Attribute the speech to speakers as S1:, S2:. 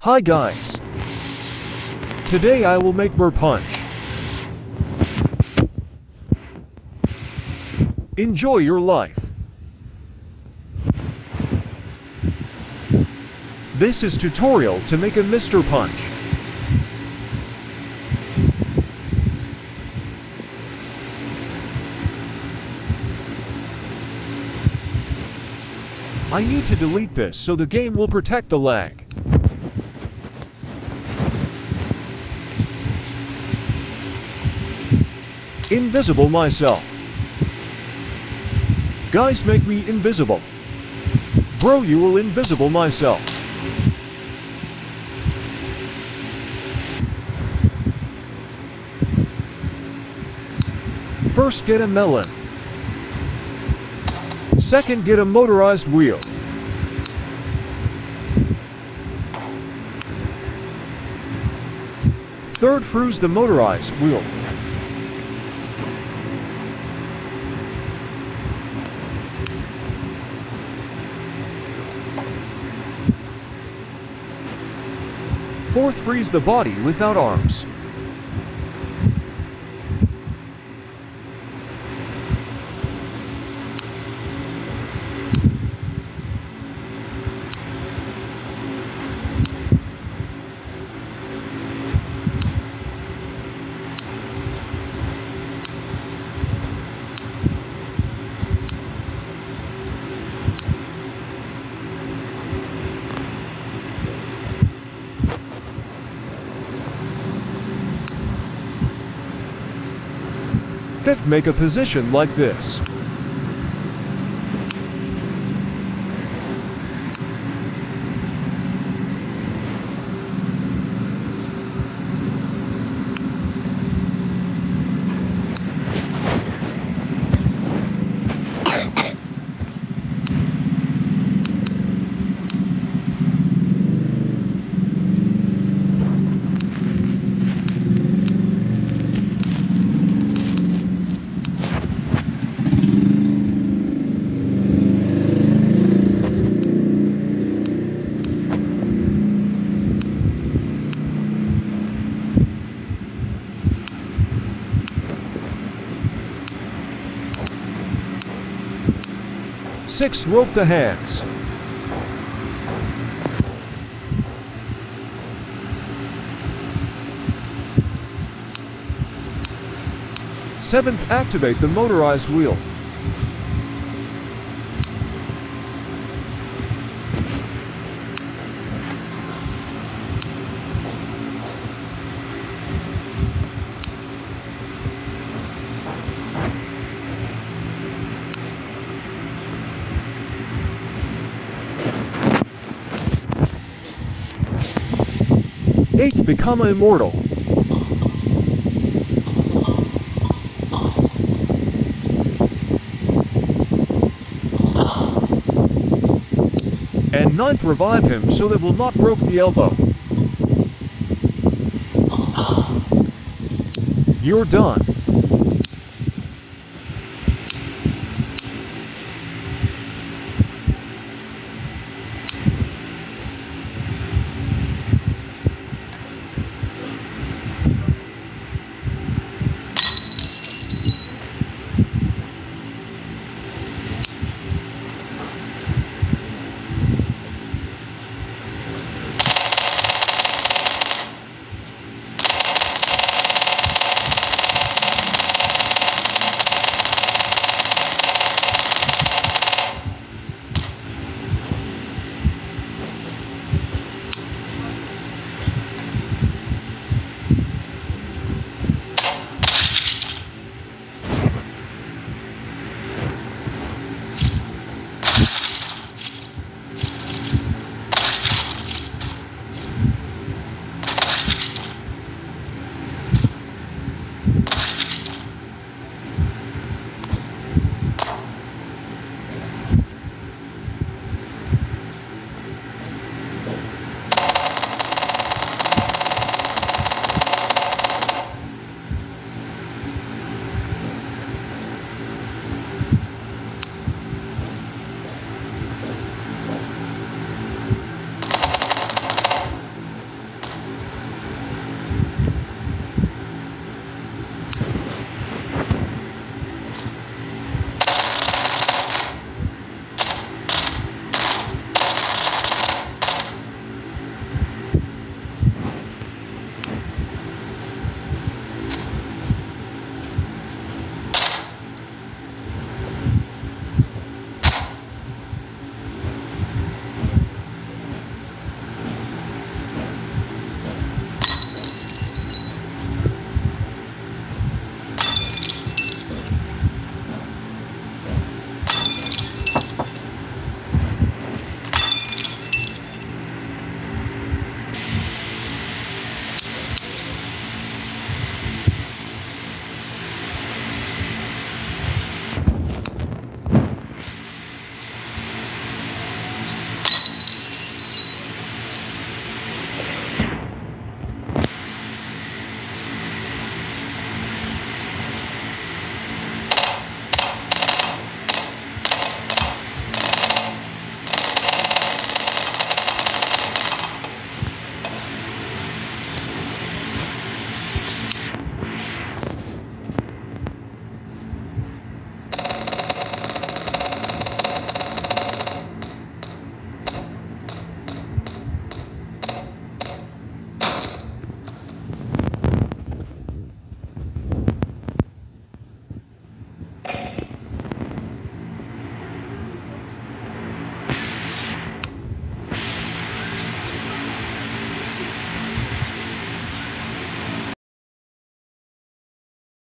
S1: Hi guys. Today I will make burr punch. Enjoy your life. This is tutorial to make a Mr. Punch. I need to delete this so the game will protect the lag. Invisible myself. Guys, make me invisible. Bro, you will invisible myself. First, get a melon. Second, get a motorized wheel. Third, freeze the motorized wheel. Fourth, freeze the body without arms. Fifth, make a position like this. Six, rope the hands. Seventh, activate the motorized wheel. Eighth, become immortal. And ninth, revive him so that will not broke the elbow. You're done.